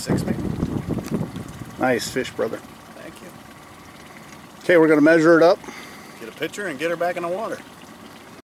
6 maybe. Nice fish, brother. Thank you. Okay, we're going to measure it up. Get a picture and get her back in the water.